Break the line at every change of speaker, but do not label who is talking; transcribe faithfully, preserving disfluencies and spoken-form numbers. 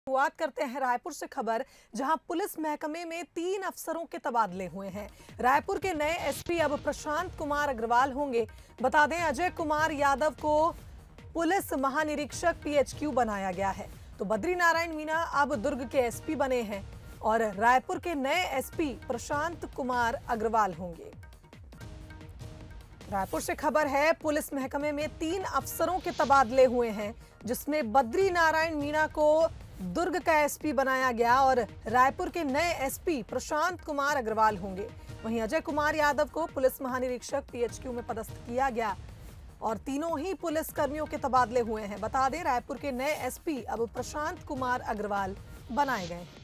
शुरुआत करते हैं रायपुर से खबर, जहां पुलिस महकमे में तीन अफसरों के तबादले हुए हैं। रायपुर के नए एसपी अब प्रशांत कुमार अग्रवाल होंगे। बता दें, अजय कुमार यादव को पुलिस महानिरीक्षक पीएचक्यू बनाया गया है, तो बद्री नारायण मीणा अब दुर्ग के एसपी बने हैं और रायपुर के नए एसपी प्रशांत कुमार अग्रवाल होंगे। रायपुर से खबर है, पुलिस महकमे में तीन अफसरों के तबादले हुए हैं, जिसमें बद्री नारायण मीणा को दुर्ग का एसपी बनाया गया और रायपुर के नए एसपी प्रशांत कुमार अग्रवाल होंगे। वहीं अजय कुमार यादव को पुलिस महानिरीक्षक पीएचक्यू में पदस्थ किया गया और तीनों ही पुलिस कर्मियों के तबादले हुए हैं। बता दें, रायपुर के नए एसपी अब प्रशांत कुमार अग्रवाल बनाए गए हैं।